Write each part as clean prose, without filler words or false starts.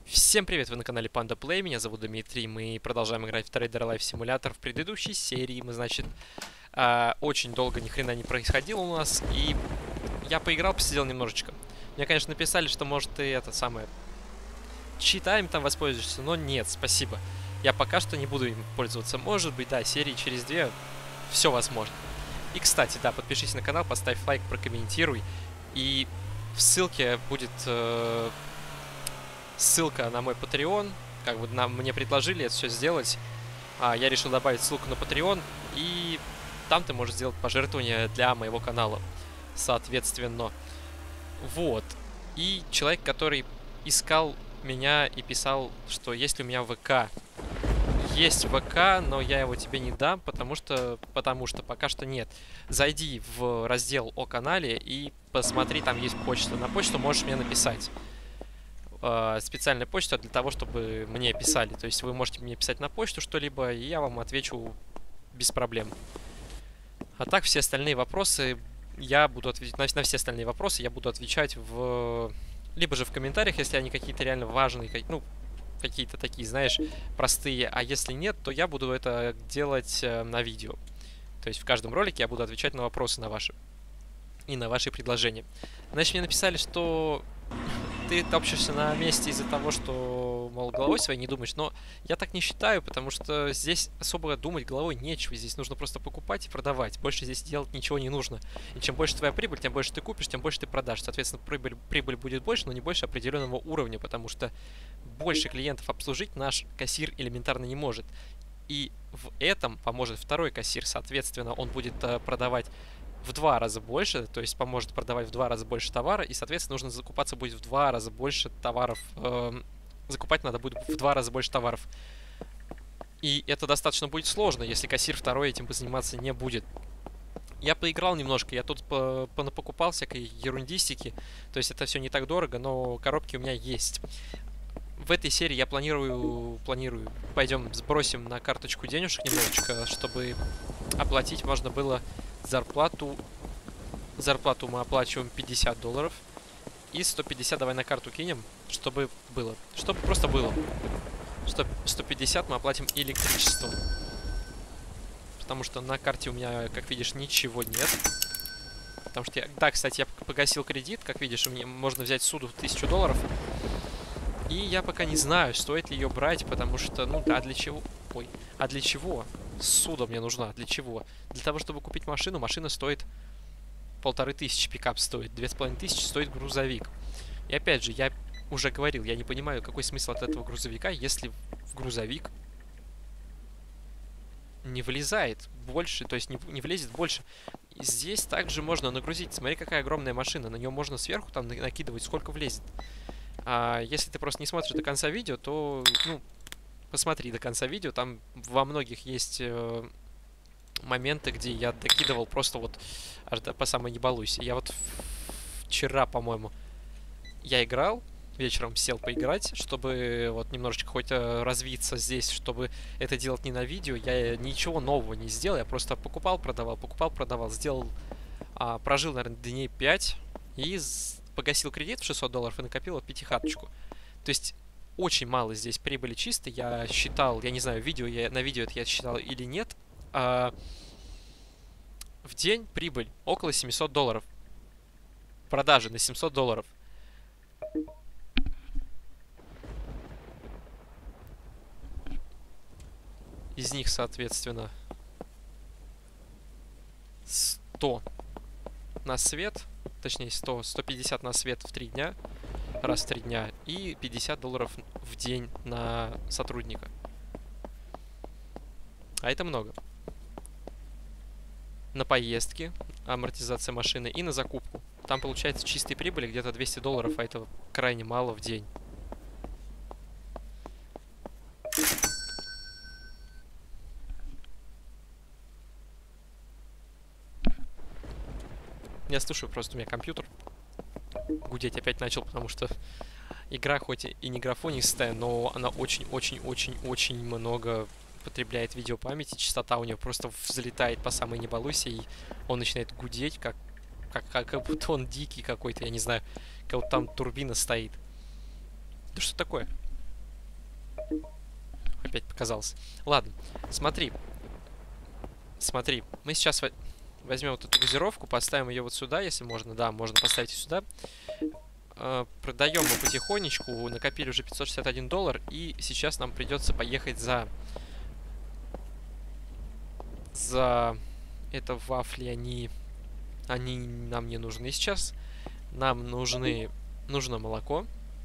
Всем привет, вы на канале Panda Play, меня зовут Дмитрий, мы продолжаем играть в Trader Life Simulator. В предыдущей серии мы, значит, очень долго ни хрена не происходило у нас, и я поиграл, посидел немножечко. Мне, конечно, написали, что, может, ты это самое, читаем там воспользуешься, но нет, спасибо. Я пока что не буду им пользоваться. Может быть, да, серии через две все возможно. И, кстати, да, подпишись на канал, поставь лайк, прокомментируй, и в ссылке будет... ссылка на мой Patreon, как бы мне предложили это все сделать. Я решил добавить ссылку на Patreon, и там ты можешь сделать пожертвование для моего канала, соответственно. Вот. И человек, который искал меня и писал, что есть ли у меня ВК. Есть ВК, но я его тебе не дам, потому что пока что нет. Зайди в раздел о канале и посмотри, там есть почта. На почту можешь мне написать. Специальная почта для того, чтобы мне писали. То есть вы можете мне писать на почту что-либо, и я вам отвечу без проблем. А так все остальные вопросы я буду отвечать на все остальные вопросы я буду отвечать либо же в комментариях, если они какие-то реально важные, ну, какие-то такие, знаешь, простые. А если нет, то я буду это делать на видео. То есть в каждом ролике я буду отвечать на вопросы на ваши и на ваши предложения. Значит, мне написали, что ты топчешься на месте из-за того, что, мол, головой своей не думаешь. Но я так не считаю, потому что здесь особо думать головой нечего. Здесь нужно просто покупать и продавать. Больше здесь делать ничего не нужно. И чем больше твоя прибыль, тем больше ты купишь, тем больше ты продашь. Соответственно, прибыль будет больше, но не больше определенного уровня, потому что больше клиентов обслужить наш кассир элементарно не может. И в этом поможет второй кассир. Соответственно, он будет продавать в 2 раза больше, то есть поможет продавать в 2 раза больше товара, и, соответственно, нужно закупаться будет в 2 раза больше товаров. Закупать надо будет в 2 раза больше товаров. И это достаточно будет сложно, если кассир второй этим заниматься не будет. Я поиграл немножко, я тут покупал всякой ерундистики, то есть это все не так дорого, но коробки у меня есть. В этой серии я планирую, пойдем сбросим на карточку денежек немножечко, чтобы оплатить можно было зарплату. Зарплату мы оплачиваем $50. И 150 давай на карту кинем, чтобы было. Чтобы просто было. 150 мы оплатим электричеством. Потому что на карте у меня, как видишь, ничего нет. Потому что я... Да, кстати, я погасил кредит. Как видишь, у меня можно взять суду в $1000. И я пока не знаю, стоит ли ее брать, потому что, ну, а для чего? Ой, а для чего? Суда мне нужна. Для чего? Для того, чтобы купить машину. Машина стоит 1500, пикап стоит. 2500 стоит грузовик. И опять же, я уже говорил, я не понимаю, какой смысл от этого грузовика, если в грузовик не влезает больше, то есть не влезет больше. Здесь также можно нагрузить. Смотри, какая огромная машина. На нее можно сверху там накидывать, сколько влезет. А если ты просто не смотришь до конца видео, то, ну, посмотри до конца видео. Там во многих есть моменты, где я докидывал просто вот аж по самой не балуйся. Я вот вчера, по-моему, я играл, вечером сел поиграть, чтобы вот немножечко хоть развиться здесь, чтобы это делать не на видео. Я ничего нового не сделал, я просто покупал, продавал, сделал, прожил, наверное, дней 5 и погасил кредит в $600 и накопил вот пятихаточку. То есть очень мало здесь прибыли чистой. Я считал, я не знаю, на видео это я считал или нет. В день прибыль около $700. Продажи на $700. Из них, соответственно, 100 на свет. Точнее, 150 на свет в 3 дня. Раз в 3 дня. И $50 в день на сотрудника. А это много. На поездки, амортизация машины и на закупку. Там получается чистой прибыли где-то $200, а это крайне мало в день. Я слушаю, просто у меня компьютер гудеть опять начал, потому что игра хоть и не графонистая, но она очень-очень-очень-очень много потребляет видеопамяти. Частота у нее просто взлетает по самой не балуйся, и он начинает гудеть, как будто он дикий какой-то, я не знаю, как будто там турбина стоит. Да что такое? Опять показался. Ладно, смотри. Смотри, мы сейчас возьмем вот эту газировку, поставим ее вот сюда, если можно. Да, можно поставить сюда. Продаем мы потихонечку. Накопили уже $561. И сейчас нам придется поехать за это вафли. Они нам не нужны сейчас. Нам нужно молоко.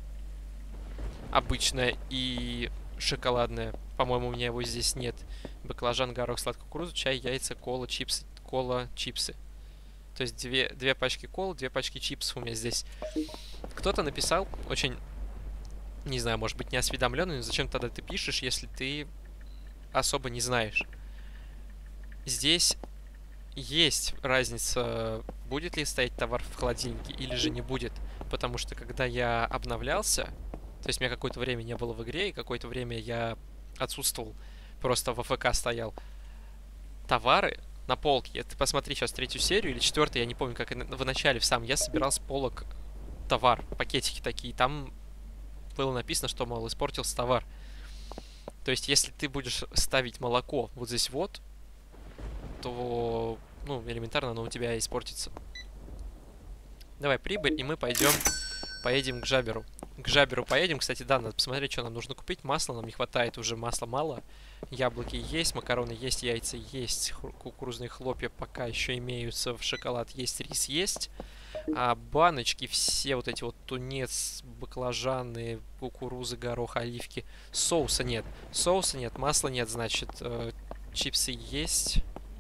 Обычное и шоколадное. По-моему, у меня его здесь нет. Баклажан, горох, сладкую кукурузу, чай, яйца, кола, чипсы. Кола, чипсы. То есть две пачки колы, 2 пачки чипсов у меня здесь. Кто-то написал, очень, не знаю, может быть, неосведомленный, но зачем тогда ты пишешь, если ты особо не знаешь? Здесь есть разница, будет ли стоять товар в холодильнике или же не будет. Потому что когда я обновлялся, то есть у меня какое-то время не было в игре, и какое-то время я отсутствовал, просто в АФК стоял, товары на полке. Ты посмотри сейчас 3-ю серию или 4-ю, я не помню, как в начале я собирал с полок товар, пакетики такие. Там было написано, что, мол, испортился товар. То есть, если ты будешь ставить молоко вот здесь вот, то, ну, элементарно оно у тебя испортится. Давай прибыль, и мы поедем к Жаберу. К Жаберу поедем. Кстати, да, надо посмотреть, что нам нужно купить. Масла нам не хватает, уже масла мало. Яблоки есть, макароны есть, яйца есть, кукурузные хлопья пока еще имеются, в шоколад есть, рис есть. А баночки все вот эти вот, тунец, баклажаны, кукурузы, горох, оливки. Соуса нет. Соуса нет, масла нет, значит, чипсы есть.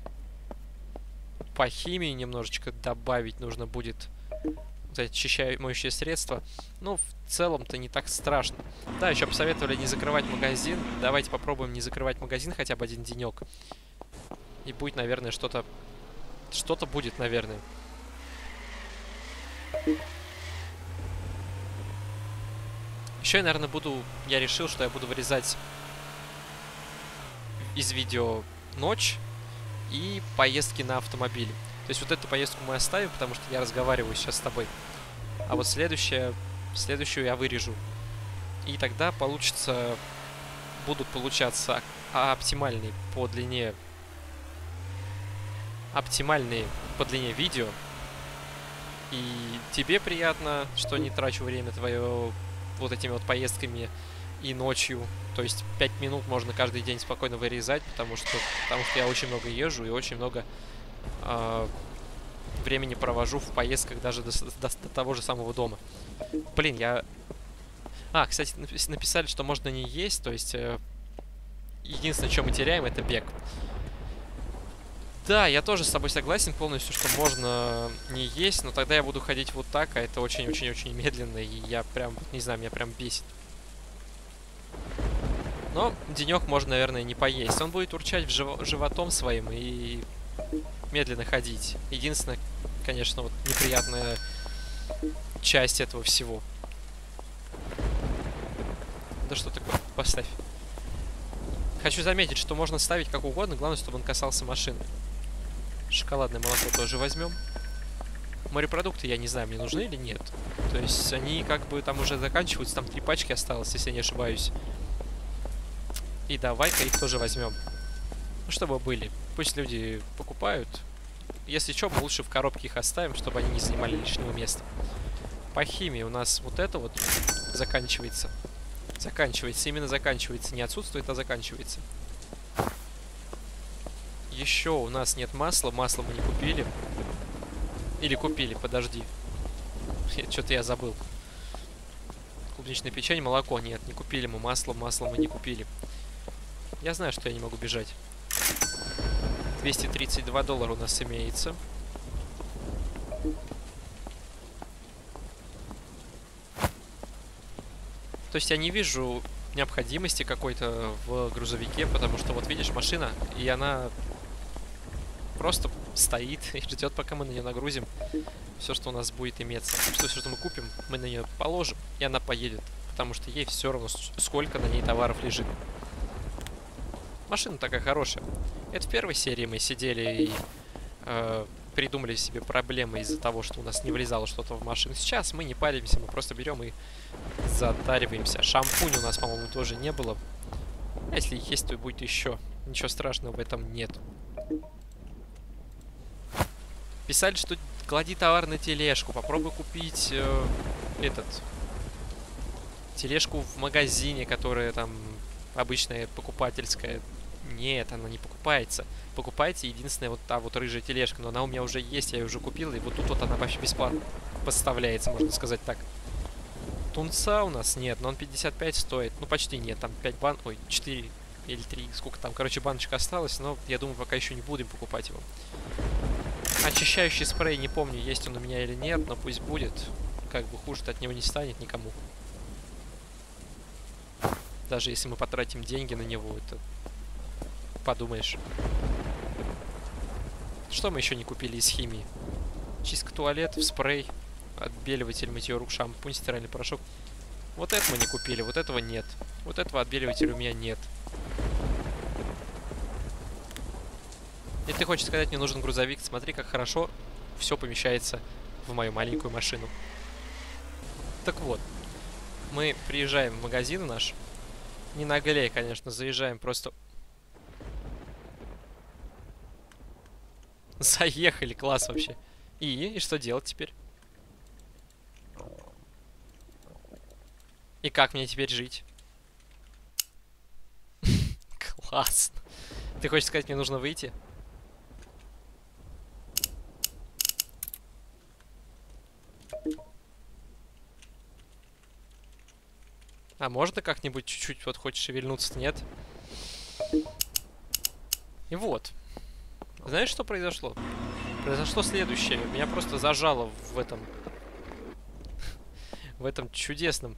По химии немножечко добавить нужно будет. Вот эти моющие средства. Ну, в целом-то не так страшно. Да, еще посоветовали не закрывать магазин. Давайте попробуем не закрывать магазин хотя бы один денек. И будет, наверное, что-то будет, наверное. Еще я, наверное, я решил, что я буду вырезать из видео ночь и поездки на автомобиле. То есть вот эту поездку мы оставим, потому что я разговариваю сейчас с тобой. А вот следующую я вырежу. И тогда будут получаться оптимальные по длине видео. И тебе приятно, что не трачу время твое вот этими вот поездками и ночью. То есть 5 минут можно каждый день спокойно вырезать, потому что я очень много езжу и очень много времени провожу в поездках даже до того же самого дома. Блин, кстати, написали, что можно не есть, то есть единственное, что мы теряем, это бег. Да, я тоже с тобой согласен полностью, что можно не есть, но тогда я буду ходить вот так, а это очень-очень-очень медленно, и я прям, не знаю, меня прям бесит. Но денек можно, наверное, не поесть. Он будет урчать животом своим и медленно ходить. Единственное, конечно, вот неприятная часть этого всего. Да что такое? Поставь. Хочу заметить, что можно ставить как угодно, главное, чтобы он касался машины. Шоколадное молоко тоже возьмем. Морепродукты, я не знаю, мне нужны или нет. То есть они как бы там уже заканчиваются, там 3 пачки осталось, если я не ошибаюсь. И давай-ка их тоже возьмем. Ну, чтобы были. Пусть люди покупают. Если что, мы лучше в коробке их оставим, чтобы они не занимали лишнего места. По химии у нас вот это вот заканчивается. Именно заканчивается. Не отсутствует, а заканчивается. Еще у нас нет масла. Масло мы не купили. Или купили, подожди. Что-то я забыл. Клубничное печенье, молоко. Нет, не купили мы масло. Масло мы не купили. Я знаю, что я не могу бежать. $232 у нас имеется. То есть я не вижу необходимости какой-то в грузовике, потому что вот видишь машина, и она просто стоит и ждет, пока мы на нее нагрузим все, что у нас будет иметься. Все, что мы купим, мы на нее положим, и она поедет, потому что ей все равно, сколько на ней товаров лежит. Машина такая хорошая. Это в первой серии мы сидели и придумали себе проблемы из-за того, что у нас не влезало что-то в машину. Сейчас мы не паримся, мы просто берем и затариваемся. Шампунь у нас, по-моему, тоже не было. А если есть, то будет еще. Ничего страшного в этом нет. Писали, что клади товар на тележку. Попробуй купить тележку в магазине, которая там обычная покупательская. Нет, она не покупается. Покупайте единственная вот та вот рыжая тележка. Но она у меня уже есть, я ее уже купил. И вот тут вот она вообще бесплатно поставляется, можно сказать так. Тунца у нас нет, но он 55 стоит. Ну, почти нет, там 5 бан... Ой, 4 или 3, сколько там. Короче, баночка осталась, но я думаю, пока еще не будем покупать его. Очищающий спрей, не помню, есть он у меня или нет, но пусть будет. Как бы хуже от него не станет никому. Даже если мы потратим деньги на него, это... Подумаешь. Что мы еще не купили из химии? Чистка туалетов, спрей, отбеливатель, мытье рук, шампунь, стиральный порошок. Вот это мы не купили, вот этого нет. Вот этого отбеливателя у меня нет. И ты хочешь сказать, мне нужен грузовик? Смотри, как хорошо все помещается в мою маленькую машину. Так вот, мы приезжаем в магазин наш. Не наглей, конечно, заезжаем просто... Заехали, класс вообще. И что делать теперь? И как мне теперь жить? Классно. Ты хочешь сказать, мне нужно выйти? А можно как-нибудь чуть-чуть вот хочешь шевельнуться-то, нет? И вот. Знаешь, что произошло? Произошло следующее. Меня просто зажало в этом... в этом чудесном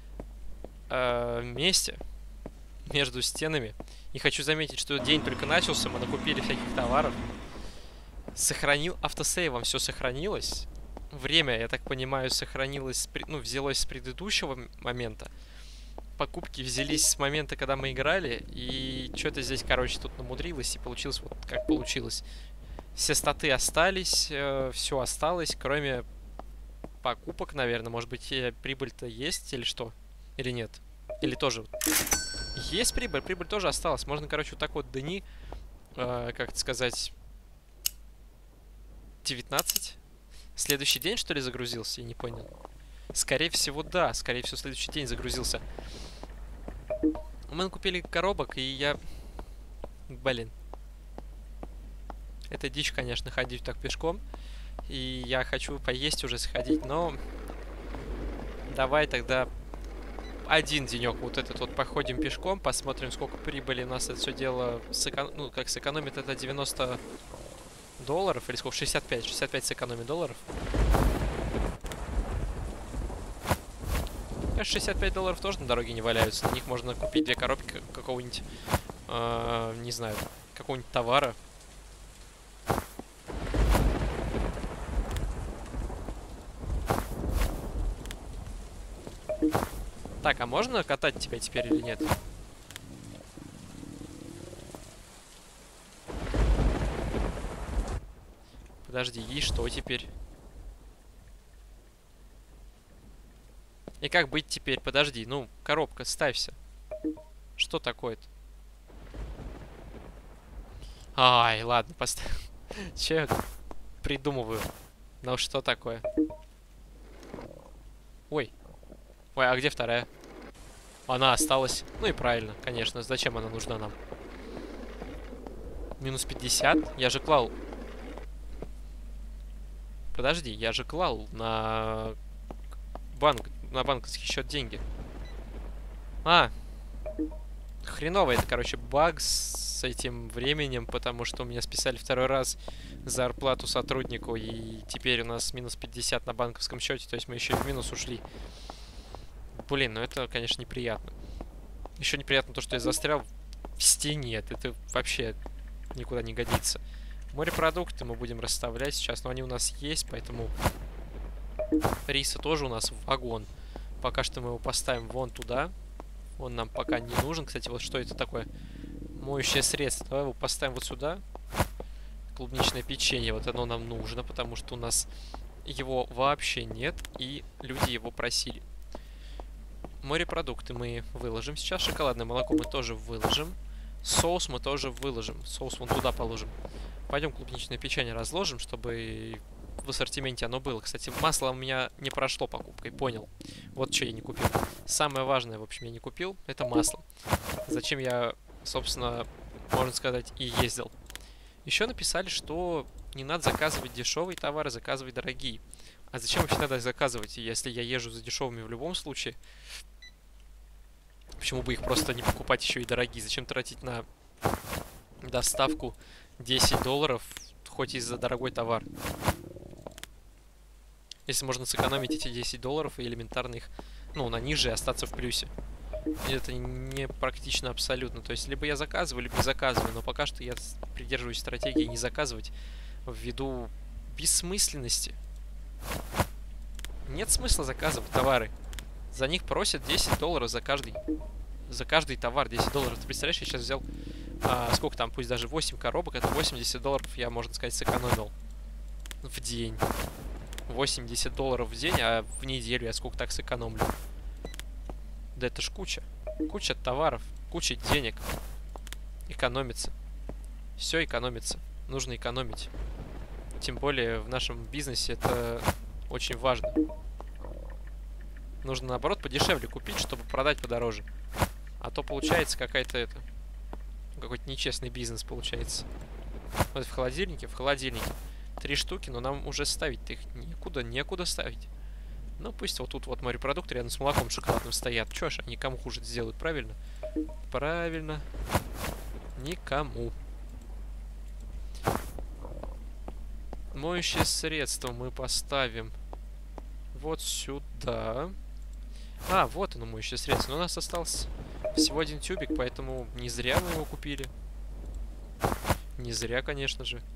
месте. Между стенами. И хочу заметить, что день только начался. Мы накупили всяких товаров. Сохранил... Автосейвом все сохранилось. Время, я так понимаю, сохранилось... Ну, взялось с предыдущего момента. Покупки взялись с момента, когда мы играли. И что-то здесь, короче, тут намудрилось. И получилось вот как получилось. Все статы остались. Все осталось, кроме покупок, наверное. Может быть, прибыль-то есть или что? Или нет? Или тоже... Есть прибыль. Прибыль тоже осталась. Можно, короче, вот так вот дни... как это сказать... 19? Следующий день, что ли, загрузился? Я не понял. Скорее всего, да. Скорее всего, следующий день загрузился. Мы накупили коробок, и я... Блин. Это дичь, конечно, ходить так пешком. И я хочу поесть уже сходить, но... Давай тогда один денек вот этот вот походим пешком, посмотрим, сколько прибыли у нас это все дело... Ну, как сэкономит это 90 долларов, или сколько? 65. 65 сэкономит долларов. 65 долларов тоже на дороге не валяются. На них можно купить 2 коробки какого-нибудь, не знаю, какого-нибудь товара. Так, а можно катать тебя теперь или нет? Подожди, и что теперь? И как быть теперь? Подожди, ну, коробка, ставься. Что такое-то? Ай, ладно, поставь. Че я придумываю? Ну, что такое? Ой. Ой, а где вторая? Она осталась. Ну и правильно, конечно. Зачем она нужна нам? Минус 50? Я же клал... Подожди, я же клал на банк, на банковский счет деньги. А, хреново это, короче, баг с этим временем, потому что у меня списали второй раз зарплату сотруднику, и теперь у нас минус 50 на банковском счете, то есть мы еще и в минус ушли. Блин, ну это, конечно, неприятно. Еще неприятно то, что я застрял в стене. Это вообще никуда не годится. Морепродукты мы будем расставлять сейчас, но они у нас есть, поэтому риса тоже у нас в вагон. Пока что мы его поставим вон туда. Он нам пока не нужен. Кстати, вот что это такое? Моющее средство. Давай его поставим вот сюда. клубничное печенье. Вот оно нам нужно, потому что у нас его вообще нет, и люди его просили. Морепродукты мы выложим сейчас. Шоколадное молоко мы тоже выложим. Соус мы тоже выложим. Соус вон туда положим. Пойдем клубничное печенье разложим, чтобы в ассортименте оно было. Кстати, масло у меня не прошло покупкой, понял. Вот что я не купил. Самое важное, в общем, я не купил, это масло. Зачем я, собственно, можно сказать, и ездил. Еще написали, что не надо заказывать дешевые товары, заказывать дорогие. А зачем вообще надо заказывать, если я езжу за дешевыми в любом случае? Почему бы их просто не покупать еще и дорогие? Зачем тратить на доставку $10, хоть и за дорогой товар? Если можно сэкономить эти $10 и элементарно их, ну, на ниже и остаться в плюсе. И это не практично абсолютно. То есть, либо я заказываю, либо не заказываю. Но пока что я придерживаюсь стратегии не заказывать ввиду бессмысленности. Нет смысла заказывать товары. За них просят $10 за каждый товар. $10. Ты представляешь, я сейчас взял, сколько там, пусть даже 8 коробок, это $80 я, можно сказать, сэкономил в день. $80 в день, а в неделю я сколько так сэкономлю? Да это ж куча. Куча товаров, куча денег. Экономится. Все экономится. Нужно экономить. Тем более в нашем бизнесе это очень важно. Нужно, наоборот, подешевле купить, чтобы продать подороже. А то получается какая-то какой-то нечестный бизнес получается. Вот в холодильнике, 3 штуки, но нам уже ставить-то их некуда ставить. Ну, пусть вот тут вот морепродукты рядом с молоком шоколадным стоят. Чё ж, они кому хуже сделают, правильно? Правильно. Никому. Моющее средство мы поставим вот сюда. А, вот оно, моющее средство. Но у нас остался всего один тюбик, поэтому не зря мы его купили. Не зря, конечно же.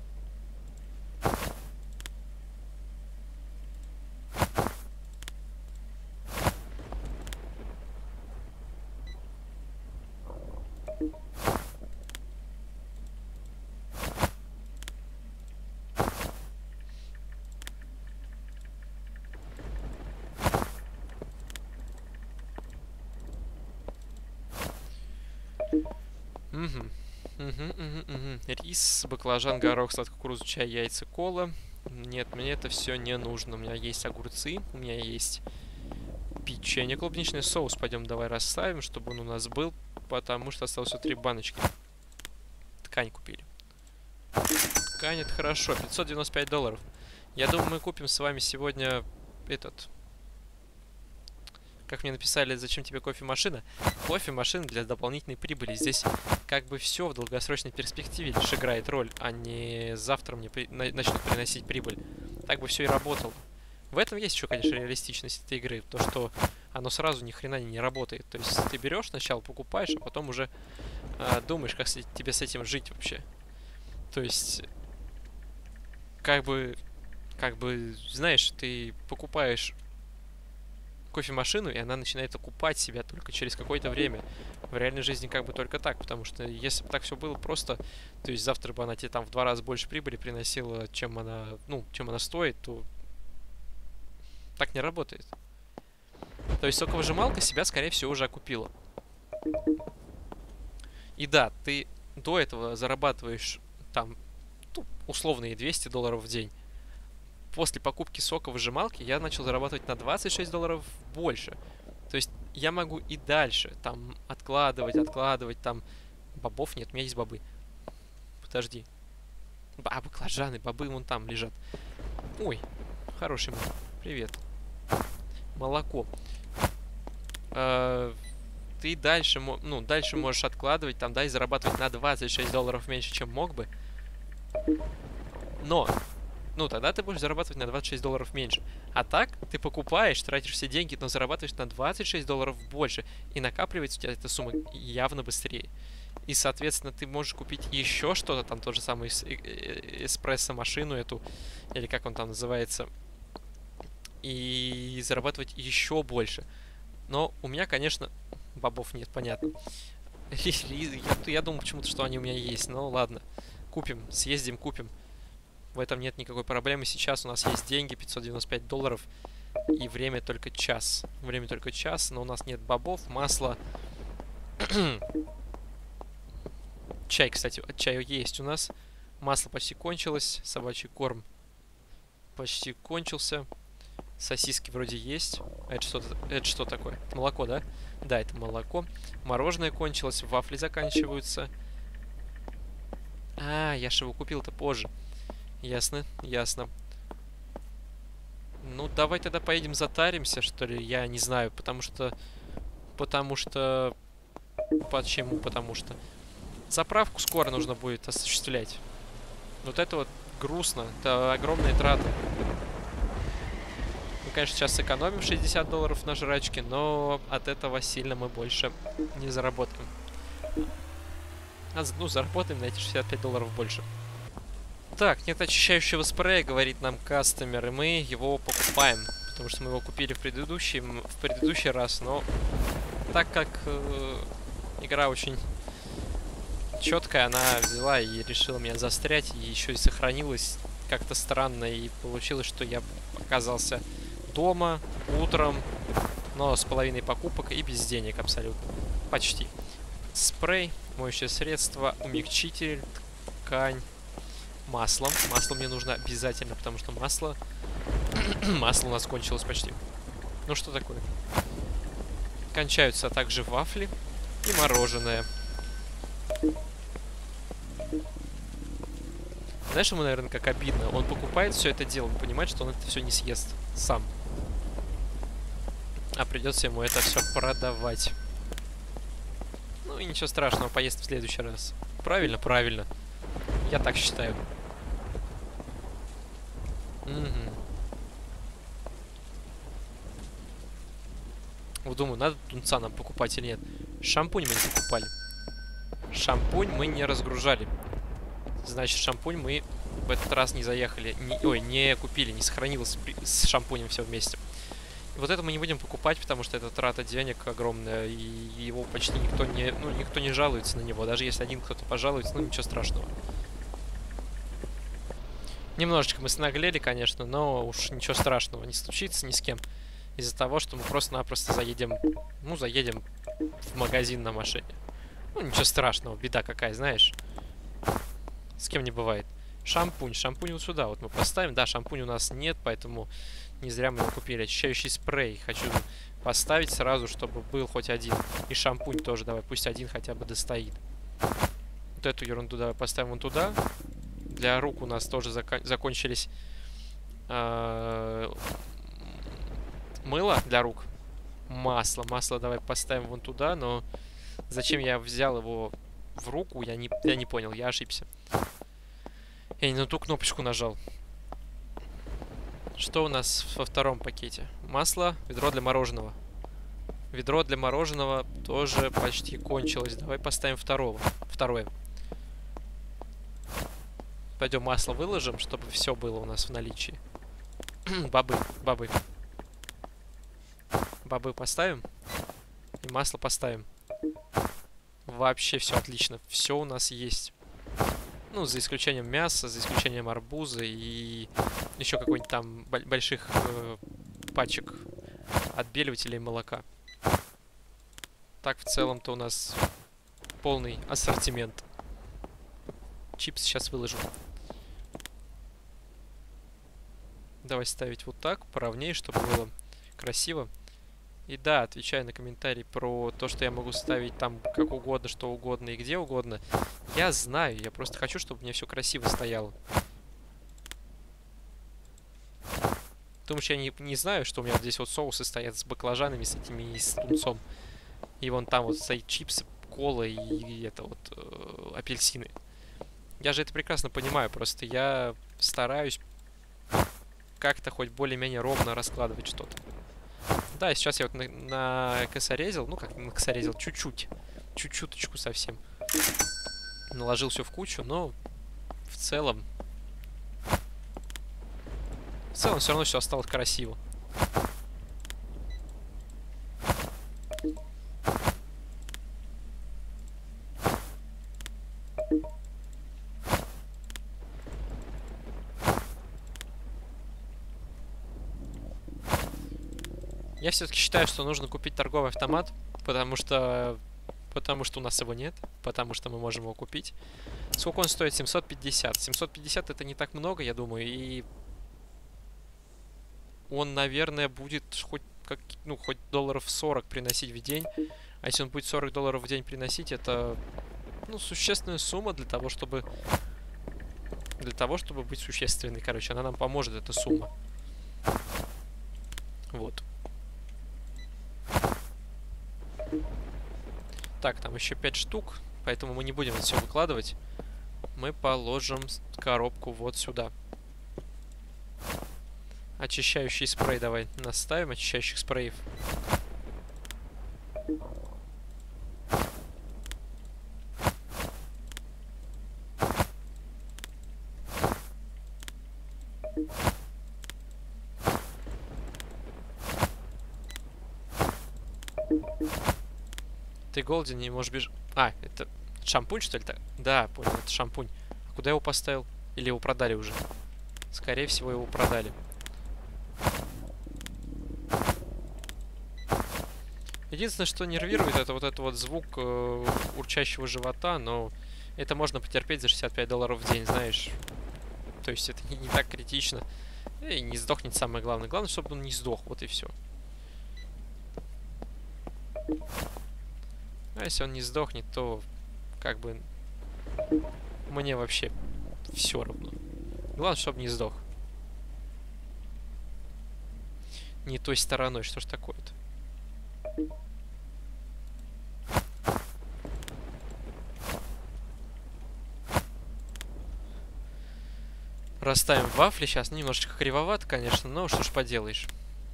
Рис, баклажан, горох, сладкая кукуруза, чай, яйца, кола. Нет, мне это все не нужно. У меня есть огурцы, у меня есть печенье клубничный, соус. Пойдем давай расставим, чтобы он у нас был, потому что осталось 3 баночки. Ткань купили. Ткань это хорошо, $595. Я думаю, мы купим с вами сегодня этот... Как мне написали, зачем тебе кофемашина? Кофемашина для дополнительной прибыли. Здесь как бы все в долгосрочной перспективе лишь играет роль, а не завтра мне начнут приносить прибыль. Так бы все и работало. В этом есть еще, конечно, реалистичность этой игры. То, что оно сразу ни хрена не работает. То есть ты берешь сначала, покупаешь, а потом уже думаешь, как тебе с этим жить вообще. То есть, как бы, знаешь, ты покупаешь кофемашину, и она начинает окупать себя только через какое-то время. В реальной жизни как бы только так, потому что если бы так все было просто, то есть завтра бы она тебе там в 2 раза больше прибыли приносила, чем она стоит, то так не работает. То есть соковыжималка себя, скорее всего, уже окупила. И да, ты до этого зарабатываешь там условные $200 в день. После покупки соковыжималки я начал зарабатывать на $26 больше. То есть я могу и дальше там откладывать там... Бобов нет, у меня есть бобы. Подожди. Баклажаны, бобы вон там лежат. Ой, хороший мой. Привет. Молоко. Ты дальше можешь откладывать там, да, и зарабатывать на $26 меньше, чем мог бы. Но... тогда ты будешь зарабатывать на $26 меньше. А так, ты покупаешь, тратишь все деньги, но зарабатываешь на $26 больше. И накапливается у тебя эта сумма явно быстрее. И, соответственно, ты можешь купить еще что-то, там тот же самый эспрессо-машину эту, или как он там называется, и зарабатывать еще больше. Но у меня, конечно, бобов нет, понятно. Я думал почему-то, что они у меня есть, но ладно. Съездим, купим. В этом нет никакой проблемы. Сейчас у нас есть деньги, $595. И время только час. Время только час, но у нас нет бобов, масла. Чай, кстати, чай есть у нас. Масло почти кончилось. Собачий корм почти кончился. Сосиски вроде есть. Это что такое? Молоко, да? Да, это молоко. Мороженое кончилось, вафли заканчиваются. А, я же его купил-то позже. Ясно, ясно. Ну, давай тогда поедем затаримся, что ли? Я не знаю, потому что... Почему? Потому что... Заправку скоро нужно будет осуществлять. Вот это вот грустно. Это огромные траты. Мы, конечно, сейчас сэкономим $60 на жрачке, но от этого сильно мы больше не заработаем. Ну, заработаем на эти $65 больше. Так, нет очищающего спрея, говорит нам кастомер, и мы его покупаем. Потому что мы его купили в предыдущий раз, но так как игра очень четкая, она взяла и решила меня застрять, и еще и сохранилась как-то странно, и получилось, что я оказался дома утром, но с половиной покупок и без денег абсолютно. Почти. Спрей, моющее средство, умягчитель, ткань, масло. Масло мне нужно обязательно, потому что масло у нас кончилось почти. Ну что такое? Кончаются также вафли и мороженое. Знаешь, ему, наверное, как обидно. Он покупает все это дело, он понимает, что он это все не съест сам. А придется ему это все продавать. Ну и ничего страшного, поест в следующий раз. Правильно? Правильно. Я так считаю. Угу. Вот думаю, надо тунца нам покупать или нет. Шампунь мы не покупали. Шампунь мы не разгружали. Значит, шампунь мы в этот раз не заехали. Не купили, не сохранилось с шампунем все вместе. И вот это мы не будем покупать, потому что это трата денег огромная. И его почти никто не жалуется на него. Даже если один кто-то пожалуется, ну ничего страшного. Немножечко мы снаглели, конечно, но уж ничего страшного не случится ни с кем. Из-за того, что мы просто-напросто заедем в магазин на машине. Ну, ничего страшного, беда какая, знаешь. С кем не бывает. Шампунь. Шампунь вот сюда вот мы поставим. Да, шампунь у нас нет, поэтому не зря мы его купили. Очищающий спрей хочу поставить сразу, чтобы был хоть один. И шампунь тоже давай, пусть один хотя бы достоит. Вот эту ерунду давай поставим вон туда. Для рук у нас тоже закончились мыло для рук. Масло. Масло давай поставим вон туда, но зачем я взял его в руку, я не понял, я ошибся. Я не на ту кнопочку нажал. Что у нас во втором пакете? Масло, ведро для мороженого. Ведро для мороженого тоже почти кончилось. Давай поставим второе. Пойдем масло выложим, чтобы все было у нас в наличии. Бобы. Бобы поставим. И масло поставим. Вообще все отлично. Все у нас есть. Ну, за исключением мяса, за исключением арбуза и еще какой-нибудь там больших пачек отбеливателей молока. Так, в целом-то у нас полный ассортимент. Чипсы сейчас выложу. Давай ставить вот так, поровнее, чтобы было красиво. И да, отвечая на комментарий про то, что я могу ставить там как угодно, что угодно и где угодно. Я знаю, я просто хочу, чтобы мне все красиво стояло. Думаешь, я не знаю, что у меня вот здесь вот соусы стоят с баклажанами, с этими и с тунцом. И вон там вот стоит чипсы, кола и это вот апельсины. Я же это прекрасно понимаю, просто я стараюсь как-то хоть более-менее ровно раскладывать что-то. Да, сейчас я вот накосорезил, ну как накосорезил, чуть-чуточку совсем. Наложил все в кучу, но в целом все равно все осталось красиво. Я все-таки считаю, что нужно купить торговый автомат, потому что у нас его нет, потому что мы можем его купить. Сколько он стоит? 750. 750 это не так много, я думаю, и он, наверное, будет хоть хоть долларов 40 приносить в день. А если он будет 40 долларов в день приносить, это, ну, существенная сумма для того, чтобы быть существенной. Короче, она нам поможет, эта сумма. Вот. Так, там еще 5 штук, поэтому мы не будем это все выкладывать. Мы положим коробку вот сюда. Очищающий спрей давай наставим, очищающих спреев. Ты голден, не можешь бежать. А, это шампунь, что ли? Да, понял, это шампунь. А куда я его поставил? Или его продали уже? Скорее всего, его продали. Единственное, что нервирует, это вот звук урчащего живота, но это можно потерпеть за 65 долларов в день, знаешь. То есть это не так критично. И не сдохнет самое главное. Главное, чтобы он не сдох, вот и все. А если он не сдохнет, то как бы мне вообще все равно. Главное, чтобы не сдох. Не той стороной, что ж такое-то? Расставим вафли. Сейчас немножечко кривовато, конечно, но что ж поделаешь.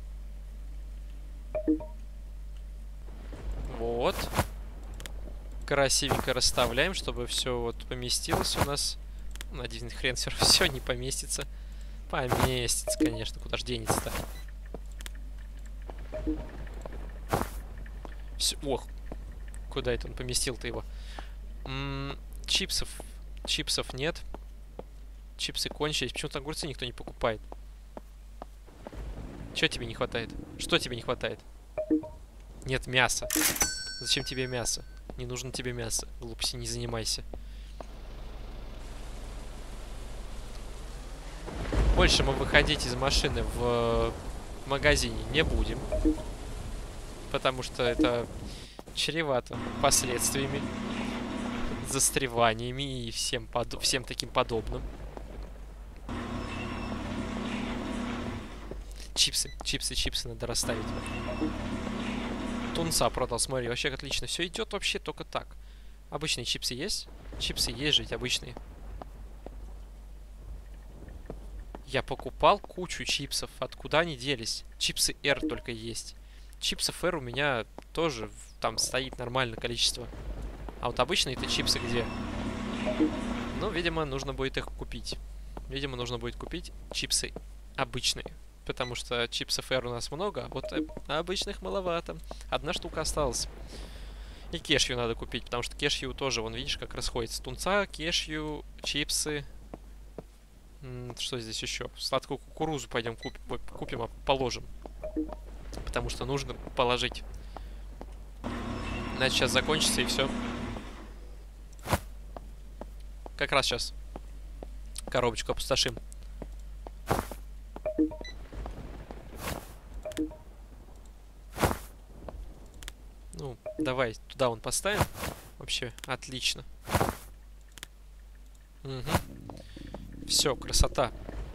Вот. Красивенько расставляем, чтобы все вот поместилось у нас. Надеюсь, хрен все не поместится. Поместится, конечно. Куда ж денется-то? Ох, куда это он поместил-то его? Чипсов нет. Чипсы кончились. Почему-то огурцы никто не покупает. Чего тебе не хватает? Что тебе не хватает? Нет мяса. Зачем тебе мясо? Не нужно тебе мясо. Глупости не занимайся. Больше мы выходить из машины в магазине не будем. Потому что это чревато последствиями, застреваниями и всем таким подобным. Чипсы надо расставить. Тунца продал, смотри, вообще отлично. Все идет вообще только так. Обычные чипсы есть? Чипсы есть же, ведь обычные. Я покупал кучу чипсов. Откуда они делись? Чипсы R только есть. Чипсов R у меня тоже там стоит нормальное количество. А вот обычные-то чипсы где? Ну, видимо, нужно будет их купить. Видимо, нужно будет купить чипсы обычные. Потому что чипсов R у нас много, а вот обычных маловато. Одна штука осталась. И кешью надо купить, потому что кешью тоже, вон, видишь, как расходится. Тунца, кешью, чипсы. Что здесь еще? Сладкую кукурузу пойдем купим, а положим. Потому что нужно положить. Иначе сейчас закончится и все. Как раз сейчас коробочку опустошим. Ну, давай туда вон поставим. Вообще, отлично. Угу. Все, красота.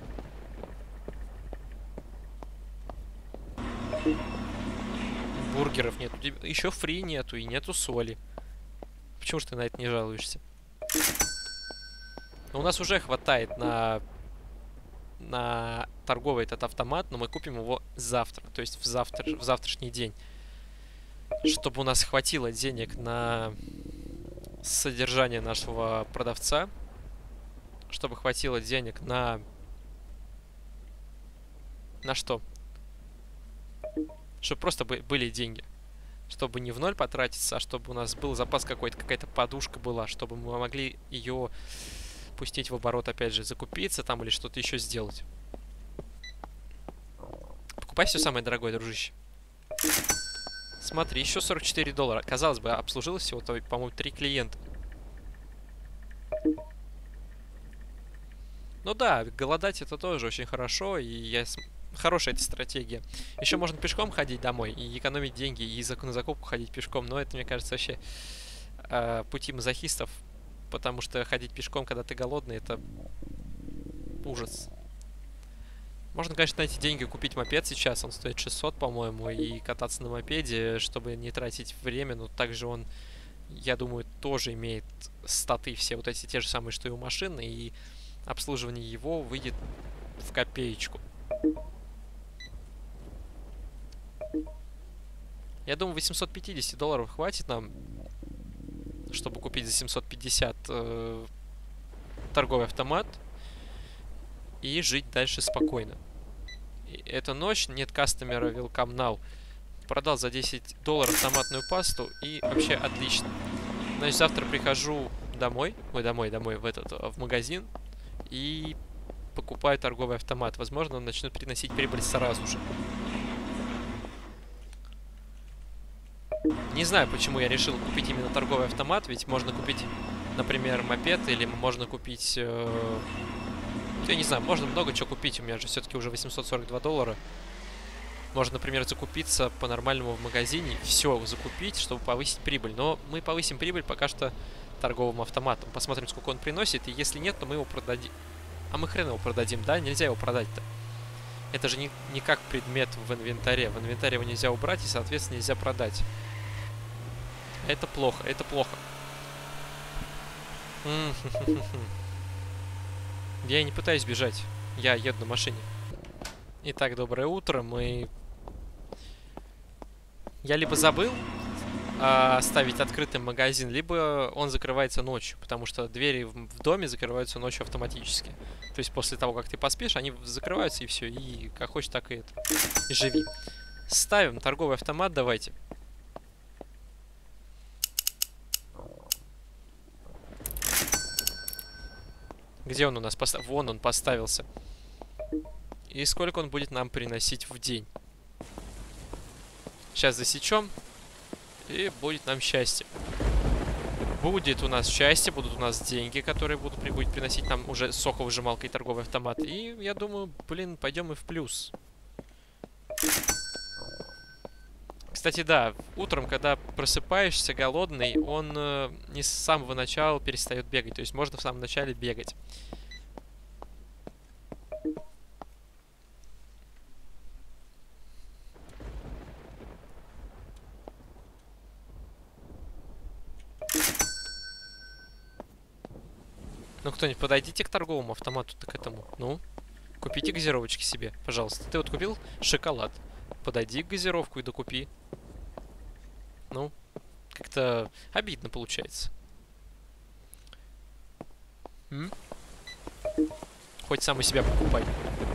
Бургеров нет. Еще фри нету и нету соли. Почему же ты на это не жалуешься? Но у нас уже хватает на торговый этот автомат, но мы купим его завтра. То есть в завтрашний день. Чтобы у нас хватило денег на содержание нашего продавца. Чтобы хватило денег на... На что? Чтобы просто были деньги. Чтобы не в ноль потратиться, а чтобы у нас был запас какой-то, какая-то подушка была. Чтобы мы могли ее пустить в оборот, опять же, закупиться там или что-то еще сделать. Покупай все самое дорогое, дружище. Смотри, еще $44. Казалось бы, обслужилось всего, по-моему, 3 клиента. Ну да, голодать это тоже очень хорошо, и хорошая эта стратегия. Еще можно пешком ходить домой и экономить деньги, и на закупку ходить пешком, но это, мне кажется, вообще пути мазохистов, потому что ходить пешком, когда ты голодный, это ужас. Можно, конечно, на эти деньги купить мопед сейчас, он стоит 600, по-моему, и кататься на мопеде, чтобы не тратить время, но также он, я думаю, тоже имеет статы все вот эти те же самые, что и у машины, и обслуживание его выйдет в копеечку. Я думаю, $850 хватит нам, чтобы купить за 750 торговый автомат и жить дальше спокойно. Эта ночь, нет кастомера, welcome now. Продал за $10 томатную пасту и вообще отлично. Значит, завтра прихожу домой, в магазин и покупаю торговый автомат. Возможно, он начнет приносить прибыль сразу же. Не знаю, почему я решил купить именно торговый автомат, ведь можно купить, например, мопед, или можно купить... я не знаю, можно много чего купить, у меня же все-таки уже $842. Можно, например, закупиться по-нормальному в магазине, все закупить, чтобы повысить прибыль. Но мы повысим прибыль пока что торговым автоматом. Посмотрим, сколько он приносит, и если нет, то мы его продадим. А мы хрен его продадим, да? Нельзя его продать-то. Это же не как предмет в инвентаре. В инвентаре его нельзя убрать, и, соответственно, нельзя продать. Это плохо, это плохо. Я и не пытаюсь бежать. Я еду на машине. Итак, доброе утро. Я либо забыл оставить открытым магазин, либо он закрывается ночью, потому что двери в доме закрываются ночью автоматически. То есть после того, как ты поспишь, они закрываются, и все. И как хочешь, так и это. И живи. Ставим торговый автомат, давайте. Где он у нас? Вон он поставился. И сколько он будет нам приносить в день? Сейчас засечем. И будет нам счастье. Будет у нас счастье, будут у нас деньги, которые будут приносить нам уже соковыжималка и торговый автомат. И я думаю, блин, пойдем и в плюс. Кстати, да, утром, когда просыпаешься голодный, он не с самого начала перестает бегать. То есть можно в самом начале бегать. Ну, кто-нибудь, подойдите к торговому автомату-то к этому. Ну, купите газировочки себе, пожалуйста. Ты вот купил шоколад. Подойди к газировку и докупи. Ну, как-то обидно получается. Хоть сам у себя покупай.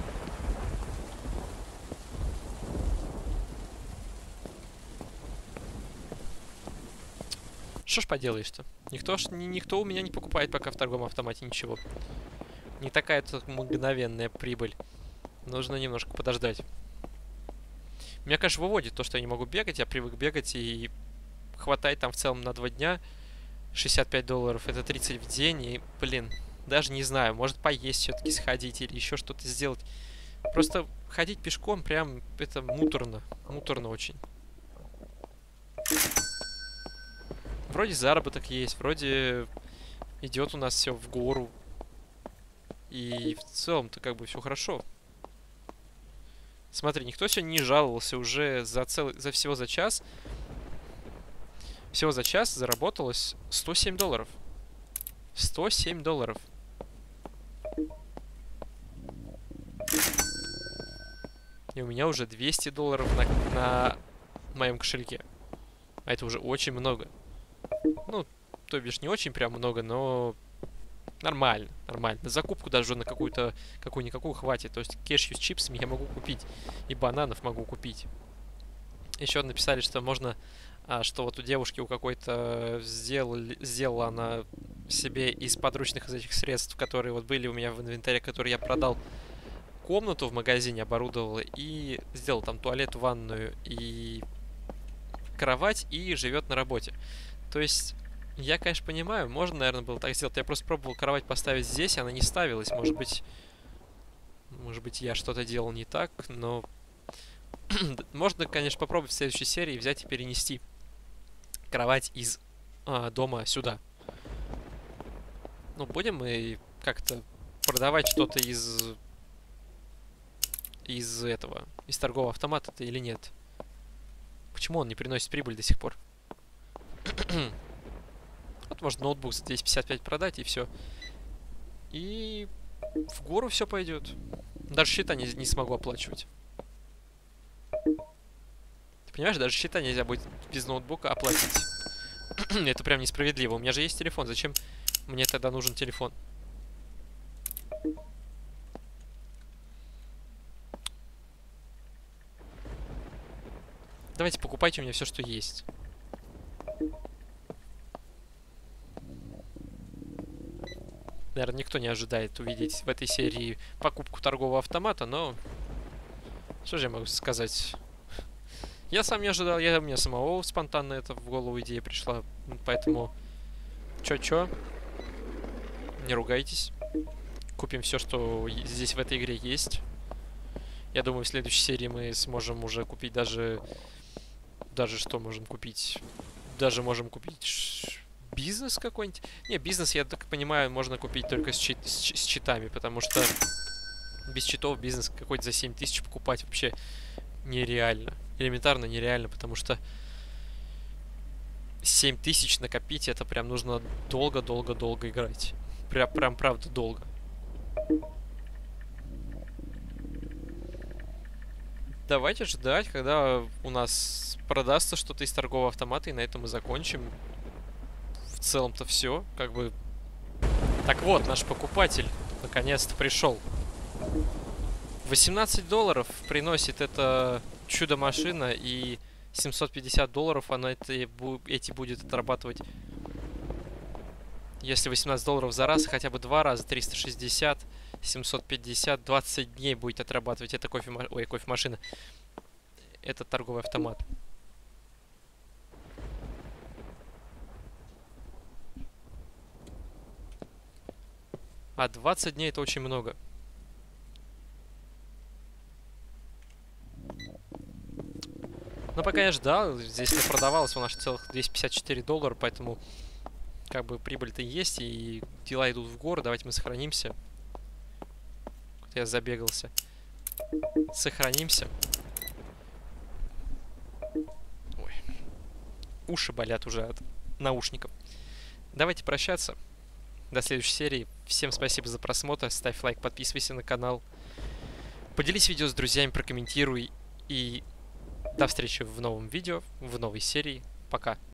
Что ж поделаешь-то? Никто у меня не покупает пока в торговом автомате ничего. Не такая-то мгновенная прибыль. Нужно немножко подождать. Меня, конечно, выводит то, что я не могу бегать. Я привык бегать, и хватает там в целом на 2 дня. $65. Это 30 в день. И, блин, даже не знаю. Может поесть все-таки сходить или еще что-то сделать. Просто ходить пешком прям это муторно. Муторно очень. Вроде заработок есть, вроде идет у нас все в гору. И в целом-то как бы все хорошо. Смотри, никто сегодня не жаловался уже всего за час. Всего за час заработалось $107. $107. И у меня уже $200 на моем кошельке. А это уже очень много. Ну, то бишь не очень прям много, но нормально, нормально. На закупку даже на какую-никакую хватит. То есть кешью с чипсами я могу купить. И бананов могу купить. Еще написали, что можно... что вот у девушки у какой-то сделала она себе из подручных из этих средств, которые вот были у меня в инвентаре, которые я продал, комнату в магазине оборудовала и сделал там туалет, ванную и кровать и живет на работе. То есть, я, конечно, понимаю, можно, наверное, было так сделать. Я просто пробовал кровать поставить здесь, она не ставилась. Может быть, я что-то делал не так, но можно, конечно, попробовать в следующей серии взять и перенести кровать из дома сюда. Ну, будем мы как-то продавать что-то из торгового автомата-то или нет? Почему он не приносит прибыль до сих пор? Вот можно ноутбук за 255 продать, и все. И в гору все пойдет. Даже счета не смогу оплачивать. Ты понимаешь, даже счета нельзя будет без ноутбука оплатить. Это прям несправедливо. У меня же есть телефон. Зачем мне тогда нужен телефон? Давайте покупайте у меня все, что есть. Наверное, никто не ожидает увидеть в этой серии покупку торгового автомата, но... Что же я могу сказать? Я сам не ожидал, у меня самого спонтанно это в голову идея пришла. Поэтому... Чё? Не ругайтесь. Купим все, что здесь в этой игре есть. Я думаю, в следующей серии мы сможем уже купить даже что можем купить? Даже можем купить бизнес какой-нибудь. Не, бизнес, я так понимаю, можно купить только с читами, потому что без читов бизнес какой-то за 7000 покупать вообще нереально. Элементарно нереально, потому что 7000 накопить, это прям нужно долго-долго-долго играть. Прям правда долго. Давайте ждать, когда у нас продастся что-то из торгового автомата, и на этом мы закончим. В целом-то все, как бы... Так вот, наш покупатель наконец-то пришел. $18 приносит эта чудо-машина, и $750 она эти будет отрабатывать. Если $18 за раз, хотя бы 2 раза, 360, 750, 20 дней будет отрабатывать. Это кофемашина. Это торговый автомат. А 20 дней это очень много. Но пока я ждал, здесь не продавалось у нас целых $254, поэтому как бы прибыль-то есть, и дела идут в гору. Давайте мы сохранимся. Я забегался. Сохранимся. Ой. Уши болят уже от наушников. Давайте прощаться. До следующей серии. Всем спасибо за просмотр. Ставь лайк, подписывайся на канал. Поделись видео с друзьями, прокомментируй. И до встречи в новом видео, в новой серии. Пока.